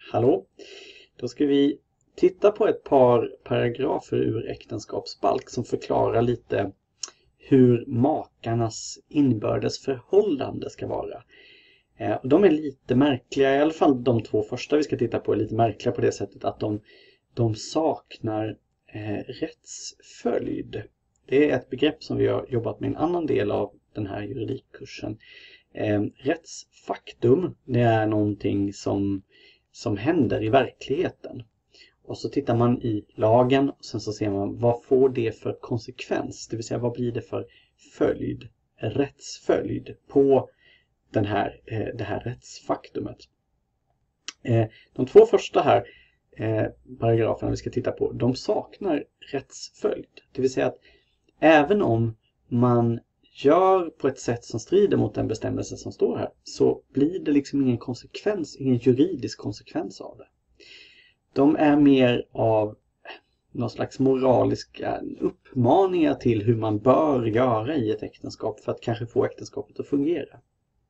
Hallå! Då ska vi titta på ett par paragrafer ur äktenskapsbalk som förklarar lite hur makarnas inbördes förhållande ska vara. De är lite märkliga, i alla fall de två första vi ska titta på är lite märkliga på det sättet att de saknar rättsföljd. Det är ett begrepp som vi har jobbat med en annan del av den här juridikkursen. Rättsfaktum, det är någonting som händer i verkligheten. Och så tittar man i lagen och sen så ser man vad får det för konsekvens. Det vill säga vad blir det för följd, rättsföljd på det här rättsfaktumet. De två första här paragraferna vi ska titta på, de saknar rättsföljd. Det vill säga att även om man gör på ett sätt som strider mot den bestämmelse som står här så blir det liksom ingen konsekvens, ingen juridisk konsekvens av det. De är mer av någon slags moraliska uppmaningar till hur man bör göra i ett äktenskap för att kanske få äktenskapet att fungera.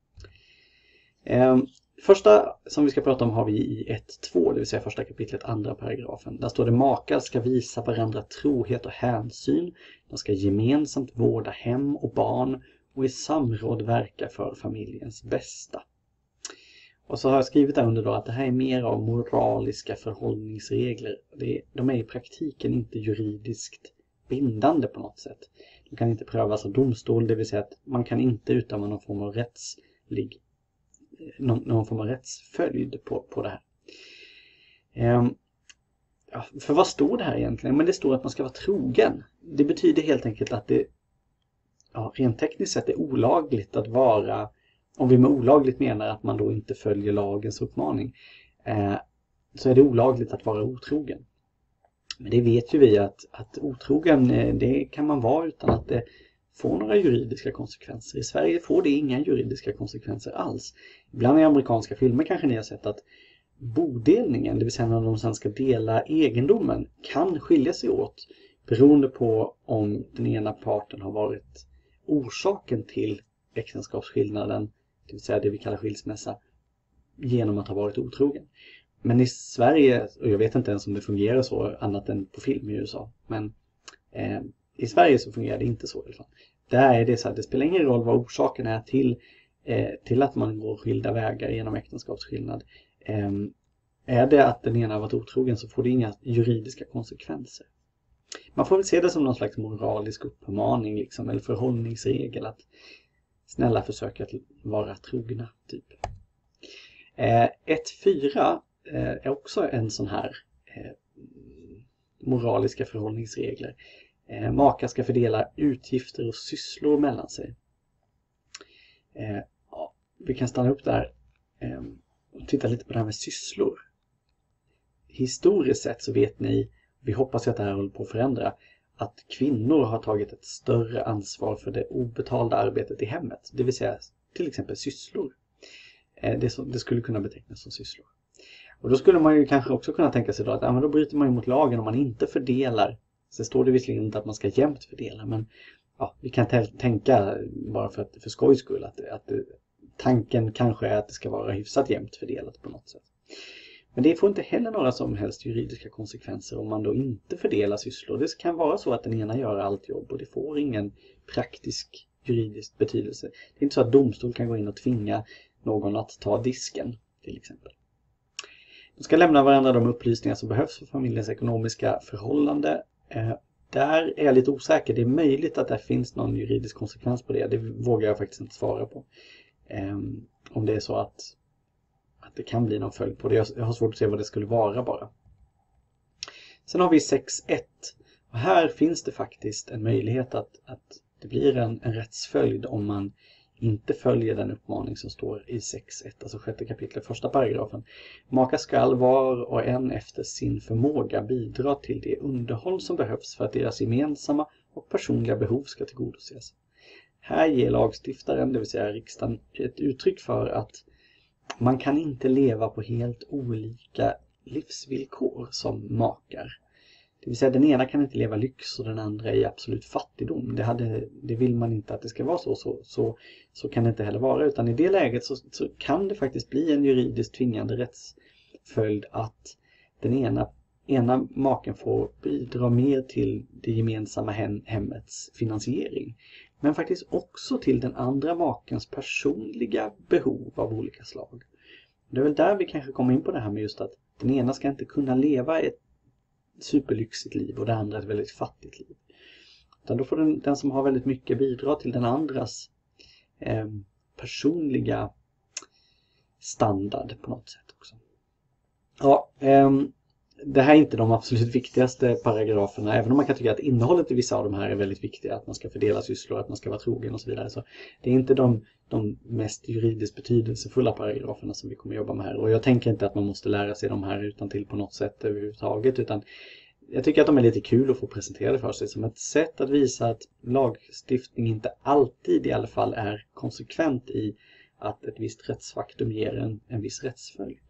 Första som vi ska prata om har vi i 1.2, det vill säga första kapitlet, andra paragrafen. Där står det: makar ska visa varandra trohet och hänsyn. De ska gemensamt vårda hem och barn och i samråd verka för familjens bästa. Och så har jag skrivit där under då att det här är mer av moraliska förhållningsregler. De är i praktiken inte juridiskt bindande på något sätt. De kan inte prövas av domstol, det vill säga att man kan inte utöva någon form av någon form av rättsföljd på det här. För vad står det här egentligen? Men det står att man ska vara trogen. Det betyder helt enkelt att det rent tekniskt sett är olagligt att vara, om vi med olagligt menar att man då inte följer lagens uppmaning, så är det olagligt att vara otrogen. Men det vet ju vi att otrogen, det kan man vara utan att det får några juridiska konsekvenser. I Sverige får det inga juridiska konsekvenser alls. Ibland i amerikanska filmer kanske ni har sett att bodelningen, det vill säga när de sen ska dela egendomen, kan skilja sig åt beroende på om den ena parten har varit orsaken till äktenskapsskillnaden, det vill säga det vi kallar skilsmässa, genom att ha varit otrogen. Men i Sverige, och jag vet inte ens om det fungerar så annat än på film i USA, men i Sverige så fungerar det inte så i alla fall. Där är det så att det spelar ingen roll vad orsaken är till att man går skilda vägar genom äktenskapsskillnad. Är det att den ena har varit otrogen så får det inga juridiska konsekvenser. Man får väl se det som någon slags moralisk uppmaning liksom, eller förhållningsregel att snälla försöka att vara trogna typ. 1.4 är också en sån här moraliska förhållningsregler. Makar ska fördela utgifter och sysslor mellan sig. Vi kan stanna upp där och titta lite på det här med sysslor. Historiskt sett så vet ni, vi hoppas att det här håller på att förändra, att kvinnor har tagit ett större ansvar för det obetalda arbetet i hemmet. Det vill säga till exempel sysslor. Det skulle kunna betecknas som sysslor. Och då skulle man ju kanske också kunna tänka sig då att men då bryter man ju mot lagen om man inte fördelar. Så står det visserligen inte att man ska jämnt fördela, men vi kan tänka bara för skojs skull att tanken kanske är att det ska vara hyfsat jämnt fördelat på något sätt. Men det får inte heller några som helst juridiska konsekvenser om man då inte fördelar sysslor. Det kan vara så att den ena gör allt jobb och det får ingen praktisk juridisk betydelse. Det är inte så att domstol kan gå in och tvinga någon att ta disken till exempel. De ska lämna varandra de upplysningar som behövs för familjens ekonomiska förhållande. Där är jag lite osäker. Det är möjligt att det finns någon juridisk konsekvens på det. Det vågar jag faktiskt inte svara på. Om det är så att det kan bli någon följd på det. Jag har svårt att se vad det skulle vara bara. Sen har vi 6.1. Och här finns det faktiskt en möjlighet att det blir en rättsföljd om man inte följer den uppmaning som står i 6.1, alltså 6 kapitlet, första paragrafen. Makar skall var och en efter sin förmåga bidra till det underhåll som behövs för att deras gemensamma och personliga behov ska tillgodoses. Här ger lagstiftaren, det vill säga riksdagen, ett uttryck för att man kan inte leva på helt olika livsvillkor som makar. Det vill säga den ena kan inte leva lyx och den andra i absolut fattigdom. Det vill man inte att det ska vara så kan det inte heller vara. Utan i det läget så kan det faktiskt bli en juridiskt tvingande följd att den ena maken får bidra mer till det gemensamma hemmets finansiering. Men faktiskt också till den andra makens personliga behov av olika slag. Det är väl där vi kanske kommer in på det här med just att den ena ska inte kunna leva ett superlyxigt liv och det andra ett väldigt fattigt liv. Utan då får den som har väldigt mycket bidra till den andras personliga standard på något sätt också. Ja, det här är inte de absolut viktigaste paragraferna, även om man kan tycka att innehållet i vissa av de här är väldigt viktiga, att man ska fördela sysslor, att man ska vara trogen och så vidare. Så det är inte de mest juridiskt betydelsefulla paragraferna som vi kommer jobba med här. Och jag tänker inte att man måste lära sig de här utan till på något sätt överhuvudtaget, utan jag tycker att de är lite kul att få presenterade för sig som ett sätt att visa att lagstiftning inte alltid i alla fall är konsekvent i att ett visst rättsfaktum ger en viss rättsföljd.